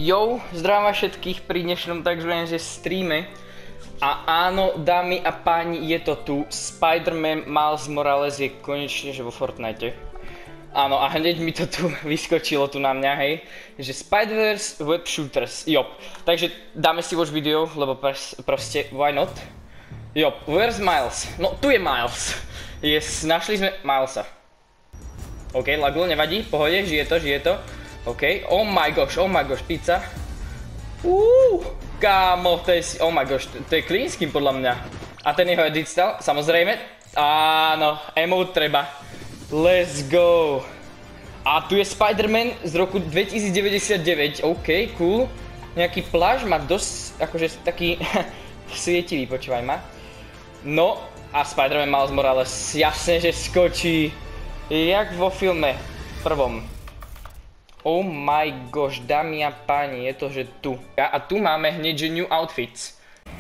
Jo, zdravím vás všetkých pri dnešnom takzvanom streame. A áno, dámy a páni, je to tu. Spider-Man Miles Morales je konečne že vo Fortnite. Áno, a hneď mi to tu vyskočilo tu na mňa, hej. Že Spider-Verse Web Shooters, jo. Takže dáme si watch video, lebo proste, why not? Jo, where's Miles? No, tu je Miles. Yes, našli sme Milesa. OK, laglo, nevadí, pohode, žije to. OK, oh my gosh, pizza. Kámo, to je, oh my gosh, to je clean skin podľa mňa. A ten jeho edit style, samozrejme. Áno, emote treba. Let's go. A tu je Spider-Man z roku 2099, OK, cool. Nejaký plášť má dosť, akože taký svietivý, počúvaj ma. No, a Spider-Man Miles Morales, jasne, že skočí. Jak vo filme prvom. Oh my gosh, dámy a páni, je to že tu. A tu máme hneď že new outfits.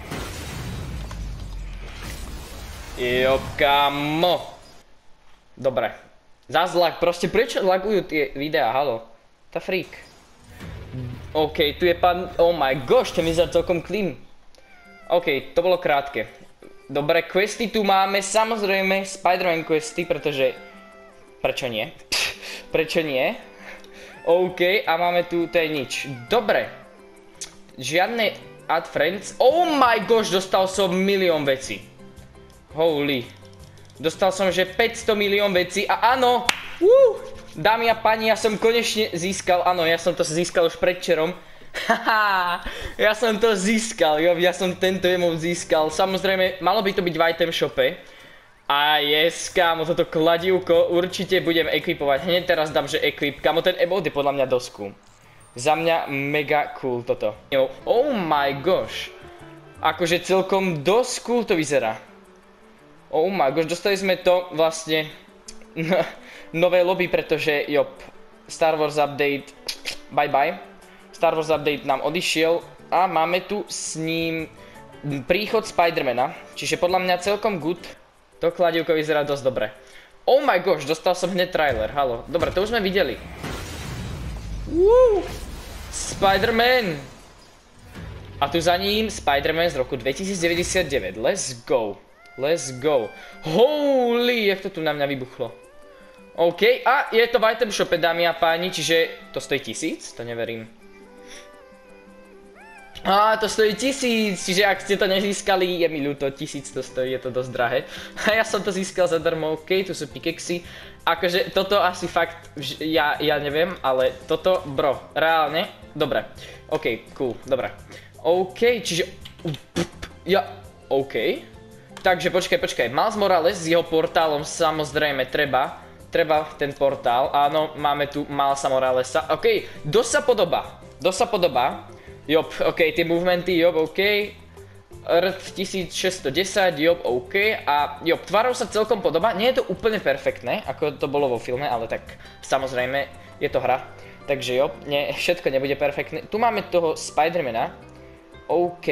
Jo, kamo. Dobre. Zas lag, proste prečo lagujú tie videá, halo? Tá freak. OK, tu je pán, oh my gosh, ten vyzerá celkom clean. OK, to bolo krátke. Dobre, questy tu máme, samozrejme Spider-Man questy, pretože... Prečo nie? Prečo nie? OK, a máme tu, to je nič. Dobre. Žiadne add friends. Oh my gosh, dostal som milión vecí. Holy. Dostal som, že 500 milión vecí a áno. Dámy a páni, ja som konečne získal, áno, ja som to získal už predčerom. Haha, ja som to získal, jo, ja som tento emote získal. Samozrejme, malo by to byť v item shope. A yes, kámo, toto kladívko určite budem ekvipovať. Hneď teraz dám, že equip. Kámo, ten emote je podľa mňa dosť cool. Za mňa mega cool toto. Oh my gosh. Akože celkom dosť cool to vyzerá. Oh my gosh, dostali sme to vlastne nové lobby, pretože jop, Star Wars update, bye bye. Star Wars update nám odišiel a máme tu s ním príchod Spidermana. Čiže podľa mňa celkom good. To kladívko vyzerá dosť dobre. Oh my gosh, dostal som hneď trailer, halo. Dobre, to už sme videli. Spider-Man. A tu za ním Spider-Man z roku 2099. Let's go. Let's go. Holy, jak to tu na mňa vybuchlo. OK, a je to v item shope, dámy a páni, čiže to stojí 1000? To neverím. Á, to stojí 1000, čiže ak ste to nezískali, je mi ľúto, 1000 to stojí, je to dosť drahé. A ja som to získal zadarmo, OK, tu sú pikeksy. Akože toto asi fakt, ja neviem, ale toto, bro, reálne, dobre. OK, cool, dobre. OK, čiže, OK. Takže počkaj, Miles Morales s jeho portálom samozrejme treba ten portál, áno, máme tu Milesa Moralesa, OK, dosť sa podobá. Jop, OK, tie movementy, jop, OK. RT 1610, jop, OK. A jop, tvárou sa celkom podobá. Nie je to úplne perfektné, ako to bolo vo filme, ale tak samozrejme je to hra. Takže jop, všetko nebude perfektné. Tu máme toho Spidermana. OK.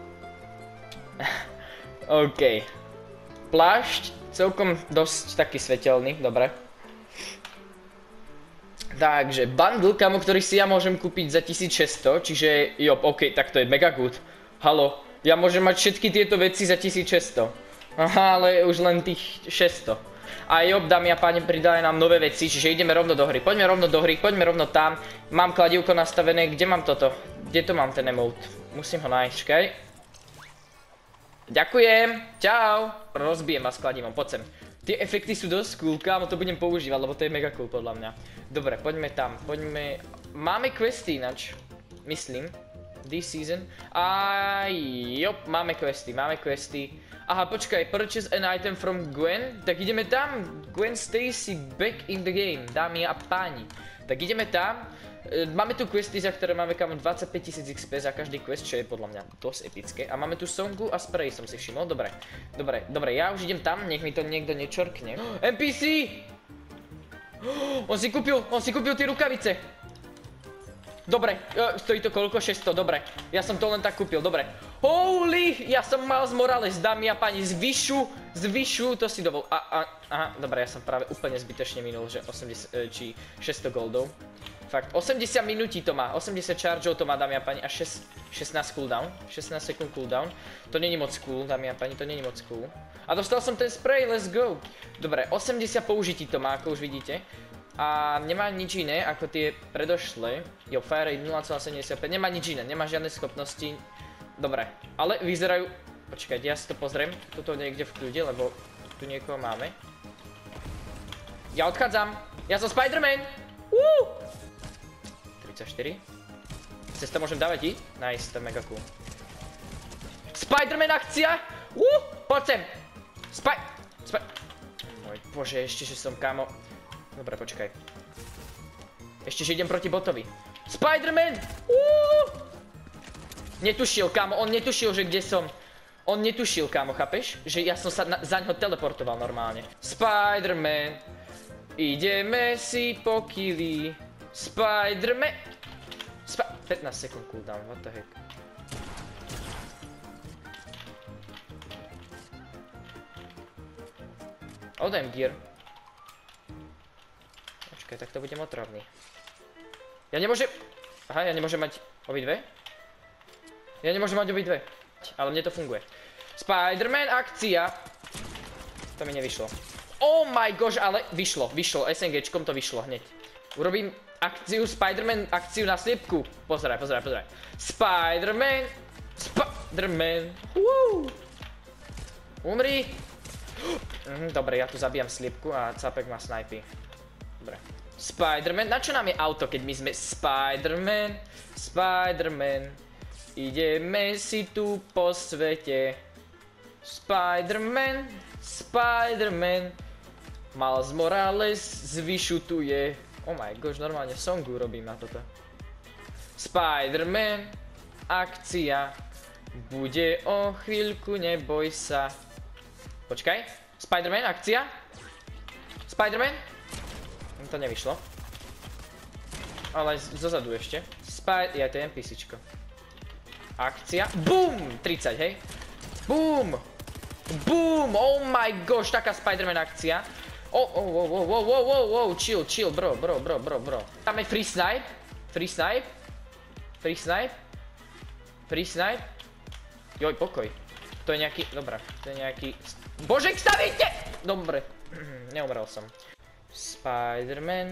OK. Plášť, celkom dosť taký svetelný, dobre. Takže, bundle, kamo, ktorý si ja môžem kúpiť za 1600, čiže, jop, OK, tak to je mega good. Halo, ja môžem mať všetky tieto veci za 1600. Aha, ale už len tých 600. A jop, dámy a páni, pridali nám nové veci, čiže ideme rovno do hry. Poďme rovno tam. Mám kladívko nastavené, kde mám toto? Kde to mám ten emote? Musím ho nájsť, čakaj. Ďakujem, čau. Rozbijem vás kladívom, poď sem. Tie efekty sú dosť cool, kámo, to budem používať, lebo to je mega cool podľa mňa. Dobre, poďme tam, Máme questy inač, myslím, this season. A jop, máme questy. Aha, počkaj, purchase an item from Gwen, tak ideme tam. Gwen Stacy back in the game, dámy a páni. Tak ideme tam. Máme tu questy, za ktoré máme kamo 25 000 XP za každý quest, čo je podľa mňa dosť epické. A máme tu songu a spray, som si všimol, dobre, ja už idem tam, nech mi to niekto nečorkne. NPC! On si kúpil tie rukavice. Dobre, stojí to koľko? 600, dobre. Ja som to len tak kúpil, dobre. Holy, ja som Miles Morales, dámy a páni, zvyšu, to si dovol. Aha, dobre, ja som práve úplne zbytečne minul, že 80, či 600 goldov. Fakt, 80 minúti to má, 80 chargeov to má, dámy a páni, a 16 cooldown, 16 sekúnd cooldown. To není moc cool, dámy a páni, to není moc cool. A dostal som ten spray, let's go. Dobre, 80 použití to má, ako už vidíte. A nemá nič iné, ako tie predošlé. Jo, fire rate 0,75, nemá nič iné, nemá žiadne schopnosti. Dobre, ale vyzerajú... Počkajte, ja si to pozriem, tuto niekde v kľude, lebo tu niekoho máme. Ja odchádzam, ja som Spider-Man! 34. Cez to môžem dávať i? Nice, to je mega cool. Spider-Man akcia! Poď sem! Môj bože, ešte, že som kámo... Dobre, počkaj. Ešte, že idem proti botovi. Spider-Man! Netušil, kámo, on netušil, že kde som. On netušil, kámo, chápeš? Že ja som sa za ňo teleportoval normálne. Spider-Man! Ideme si po kili. Spider-Man! 15 sekúnd cooldown, what the heck. Odem gear. Počkaj, tak to budem otravný. Ja nemôžem... Aha, ja nemôžem mať obidve? Ja nemôžem mať obidve. Ale mne to funguje. Spider-Man akcia! To mi nevyšlo. Oh my gosh, ale vyšlo. SNGčkom to vyšlo hneď. Urobím akciu, Spider-Man, akciu na sliepku. Pozeraj. Spider-Man. Umri. Dobre, ja tu zabijam sliepku a Capek ma snajpí. Dobre. Spider-Man, na čo nám je auto, keď my sme Spider-Man. Ideme si tu po svete. Spider-Man. Miles Morales zvyšutuje. Oh my gosh, normálne songu robím na toto. Spider-Man, akcia. Bude o chvíľku, neboj sa. Počkaj, Spider-Man, akcia. Spider-Man. To nevyšlo. Ale zozadu ešte. Ja, to je NPCčko. Akcia. Boom! 30, hej. Boom! Oh my gosh, taká Spider-Man akcia. Wow, chill, bro. Máme free snipe. Joj, pokoj. To je nejaký, dobré, to je nejaký... Bože, stavite! Dobre, neumrel som. Spider-Man.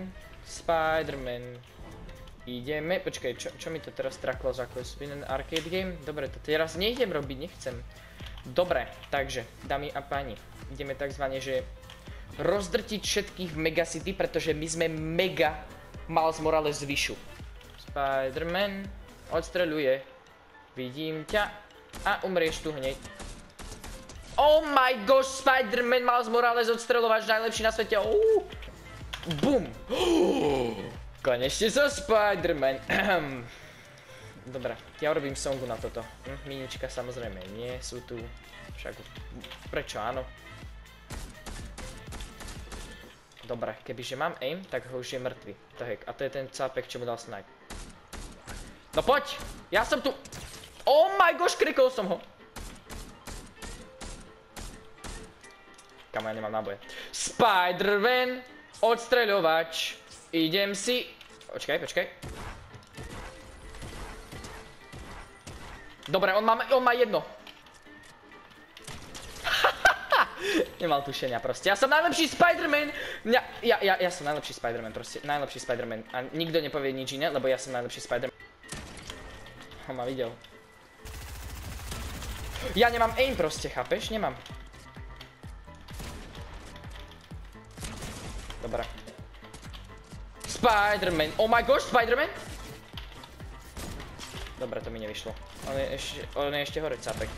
Ideme, počkaj, čo mi to teraz traklo za spin arcade game? Dobre, to teraz nejdem robiť, nechcem. Dobre, takže, dámy a páni, ideme takzvané, že rozdrtiť všetkých v Megacity, pretože my sme mega Miles Morales zvyšu. Spider-Man odstreľuje. Vidím ťa a umrieš tu hneď. Oh my gosh, Spider-Man Miles Morales odstreľovač, najlepší na svete. Boom. Konečne som Spider-Man. Dobre, ja urobím songu na toto. Minička samozrejme nie, sú tu. Však, prečo áno? Dobre, kebyže mám aim, tak ho už je mŕtvy. A to je ten cápek, čo mu dal snipe. No poď! Ja som tu! Oh my gosh, krikol som ho! Kamo, ja nemám náboje. Spider-Man, odstreľovač. Idem si... Počkaj. Dobre, on má jedno. Nemal tušenia proste. Ja som najlepší Spider-Man. Ja som najlepší Spider-Man proste. Najlepší Spider-Man. A nikto nepovie nič iné, lebo ja som najlepší Spider-Man. Ho ma videl. Ja nemám aim proste, chápeš? Nemám. Dobre. Spider-Man. Oh my gosh, Spider-Man? Dobre, to mi nevyšlo. On je ešte hore, cápek.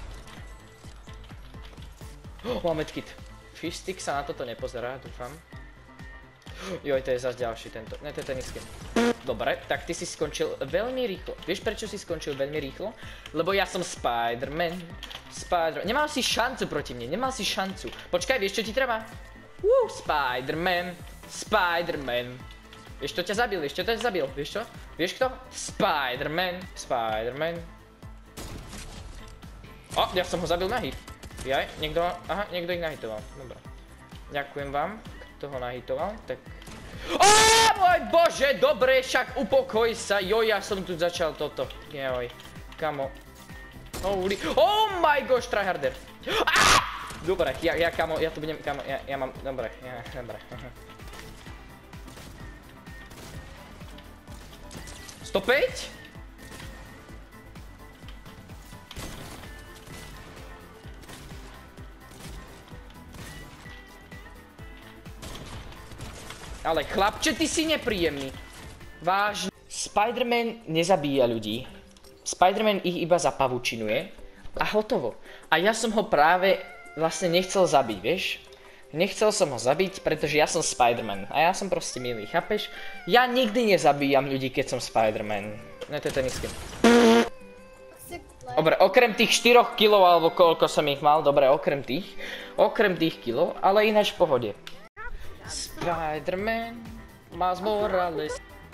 Mám medkit. Fishstick sa na toto nepozerá, dúfam. Joj, to je zase ďalší tento. Ne, to je ten nízky. Dobre, tak ty si skončil veľmi rýchlo. Vieš, prečo si skončil veľmi rýchlo? Lebo ja som Spider-Man. Nemal si šancu proti mne, nemal si šancu. Počkaj, vieš, čo ti treba? Spider-Man. Vieš, to ťa zabil, vieš čo? Vieš kto? Spider-Man. Spider-Man. O, ja som ho zabil na hit. Jaj, niekto ich nahitoval. Dobre. Ďakujem vám, kto ho nahitoval. Tak... Ó, môj bože, dobre, však upokoj sa. Joj, ja som tu začal toto. Joj, kamo. Holy, oh my gosh, tryharder. Dobre, kamo, ja tu budem, kamo, ja mám, dobre. 105? Ale chlapče, ty si nepríjemný. Vážne. Spider-Man nezabíja ľudí. Spider-Man ich iba zapavučinuje. A hotovo. A ja som ho práve vlastne nechcel zabiť, vieš? Nechcel som ho zabiť, pretože ja som Spider-Man. A ja som proste milý, chápeš? Ja nikdy nezabíjam ľudí, keď som Spider-Man. No to je ten iskin. Dobre, okrem tých 4 kilov, alebo koľko som ich mal, dobre, okrem tých kilov, ale ináč v pohode. Spider-Man, Miles Morales.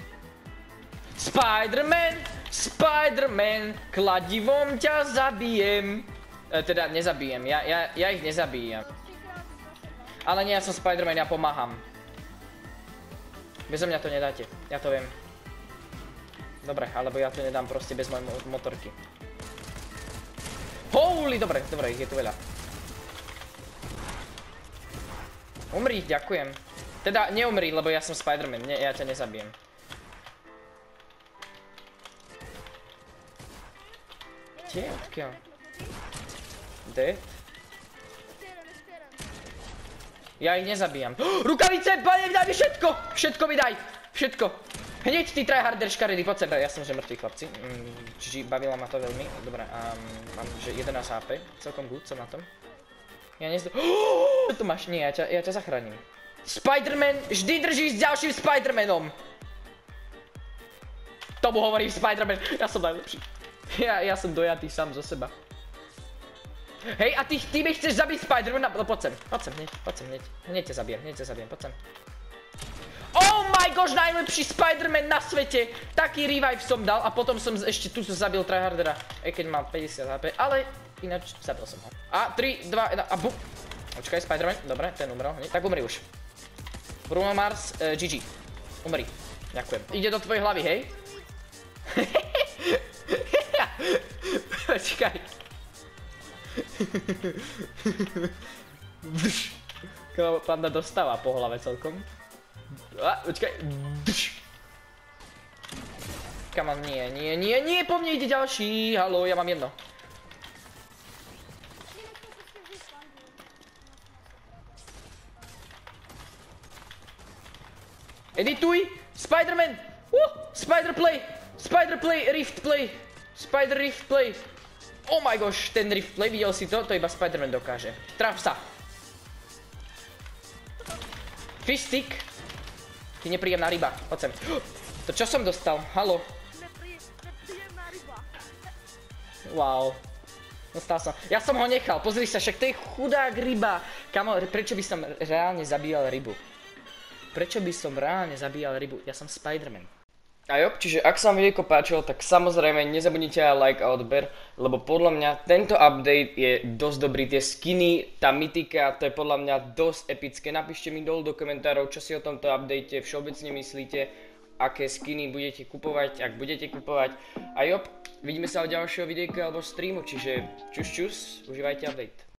Spider-Man, kladivom ťa zabijem. Teda nezabijem, ja ich nezabíjam. Ale nie, ja som Spider-Man, ja pomáham. Bezo mňa to nedáte, ja to viem. Dobre, alebo ja to nedám proste bez mojej motorky. Holy, dobre, ich je tu veľa. Umri, ďakujem. Teda neumri, lebo ja som Spider-Man, ja ťa nezabijem. Kde? Odkiaľ? Dead? Ja ich nezabíjam. Rukavice, pane, daj mi všetko! Všetko mi daj! Všetko! Hneď ty tryharder škaredy, poď sem. Ja som že mŕtvý, chlapci. Čiže bavila ma to veľmi. Dobre, mám že 11 HP. Celkom good, som na tom. Ja Čo tu máš? Nie, ja ťa zachránim. Spider-Man, vždy držíš s ďalším Spider-Manom. Tomu hovorím Spider-Man, ja som najlepší. Ja som dojatý sám zo seba. Hej, a ty mi chceš zabiť Spider-Mana? No poď sem, hneď. Hneď ťa zabijem, poď sem. Oh my gosh, najlepší Spider-Man na svete. Taký revive som dal a potom som ešte tu zabil tryhardera. Keď mal 50 HP, ale ináč zabil som ho. A 3, 2, 1 a bum. Počkaj, Spider-Man, dobre, ten umrel hneď. Tak umri už. Bruno Mars, GG. Umri, ďakujem. Ide do tvojej hlavy, hej? Počkaj. Panda dostáva po hlave celkom. Počkaj. Come on, nie, po mne ide ďalší. Haló, ja mám jedno. Edituj! Spider-Man! Spider-Play, Rift Play! Spider-Rift Play! Oh my gosh, ten Rift Play, videl si to? To iba Spider-Man dokáže. Traf sa! Fish stick! Ty nepríjemná ryba, poď sem. To čo som dostal? Haló? Nepríjemná ryba. Wow. Dostal som. Ja som ho nechal, pozri sa, však to je chudák ryba. Kamo, prečo by som reálne zabíjal rybu? Ja som Spider-Man. A jo, čiže ak sa vám videjko páčilo, tak samozrejme nezabudnite aj like a odber, lebo podľa mňa tento update je dosť dobrý, tie skiny, tá mytika, to je podľa mňa dosť epické. Napíšte mi dolu do komentárov, čo si o tomto update všeobecne myslíte, aké skiny budete kupovať, ak budete kupovať. A jo, vidíme sa v ďalšieho videjka alebo streamu, čiže čus, užívajte update.